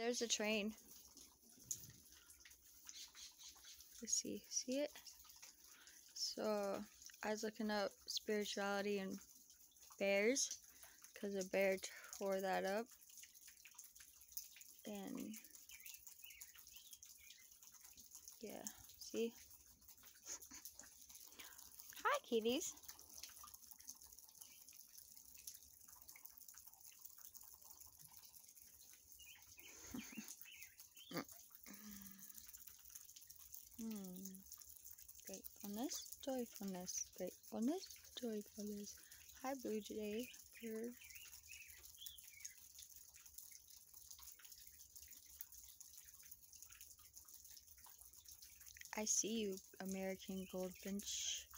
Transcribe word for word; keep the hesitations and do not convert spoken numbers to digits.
There's a train. Let's see. See it? So, I was looking up spirituality and bears because a bear tore that up. And yeah, see? Hi, kitties. Hmm. Gratefulness, joyfulness, gratefulness, joyfulness. Hi, Blue Jay bird. I see you, American Goldfinch.